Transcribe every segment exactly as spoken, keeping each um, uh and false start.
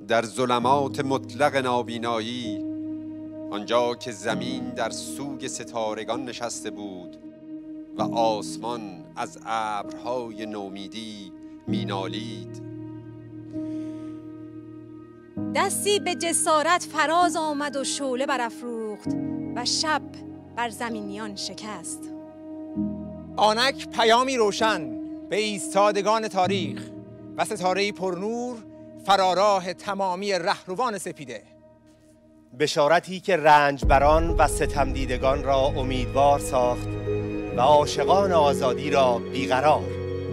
در ظلمات مطلق نابینایی، آنجا که زمین در سوگ ستارگان نشسته بود و آسمان از ابرهای نومیدی مینالید. دستی به جسارت فراز آمد و شعله برافروخت و شب بر زمینیان شکست. آنک پیامی روشن به ایستادگان تاریخ و ستاره‌ای پرنور فراراه تمامی رهروان سپیده. بشارتی که رنجبران و ستم دیدگان را امیدوار ساخت و عاشقان آزادی را بیقرار.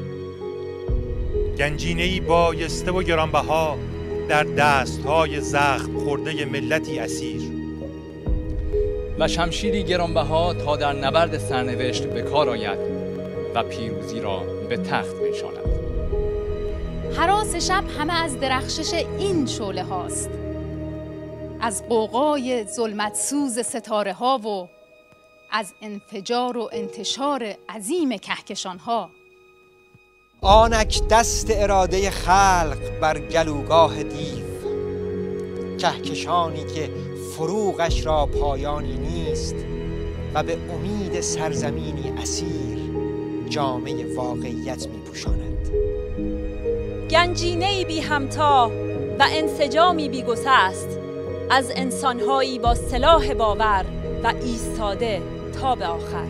گنجینه‌ای بایسته و گرانبها در دست‌های زخم خورده ملتی اسیر و شمشیری گرانبها تا در نبرد سرنوشت به کار آید و پیروزی را به تخت بنشاند. هراس شب همه از درخشش این شعله هاست، از غوغای ظلمت سوز ستاره ها و از انفجار و انتشار عظیم کهکشان ها. آنک دست اراده خلق بر گلوگاه دیو، کهکشانی که فروغش را پایانی نیست و به امید سرزمینی اسیر جامه واقعیت می پوشاند. گنجینه‌ای بی همتا و انسجامی بی گسست از انسان‌هایی با سلاح باور و ایستاده تا به آخر.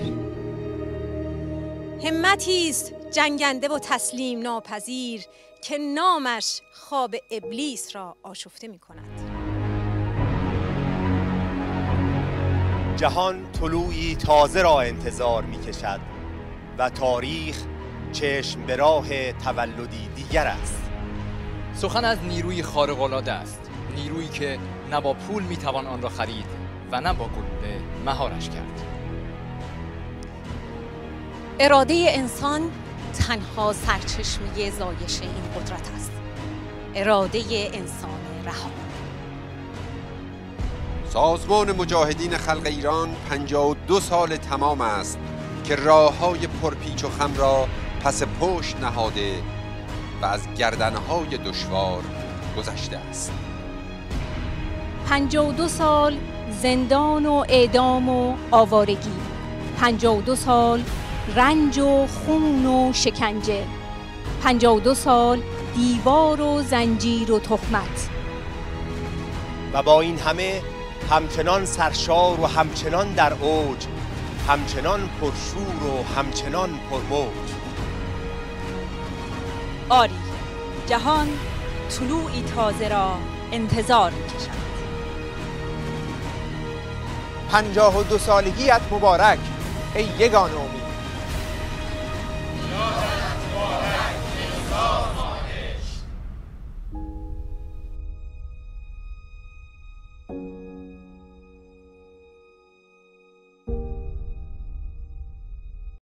همتی است جنگنده و تسلیم ناپذیر که نامش خواب ابلیس را آشفته می کند. جهان طلوعی تازه را انتظار می کشد و تاریخ چشم به راه تولدی دیگر است. سخن از نیروی خارق‌العاده است، نیرویی که نه با پول می توان آن را خرید و نه با گلوله مهارش کرد. اراده انسان تنها سرچشمه زایش این قدرت است. اراده انسان رها. سازمان مجاهدین خلق ایران پنجاه و دو سال تمام است که راه‌های پرپیچ و خم را پس پشت نهاده و از گردنهای دشوار گذشته است. پنجاه و دو سال زندان و اعدام و آوارگی، پنجاه و دو سال رنج و خون و شکنجه، پنجاه و دو سال دیوار و زنجیر و تهمت. و با این همه همچنان سرشار و همچنان در اوج، همچنان پرشور و همچنان پرموج. آری، جهان طلوعی تازه را انتظار می‌کشد. پنجاه و دو سالگیت مبارک ای یگان امید. Thank you.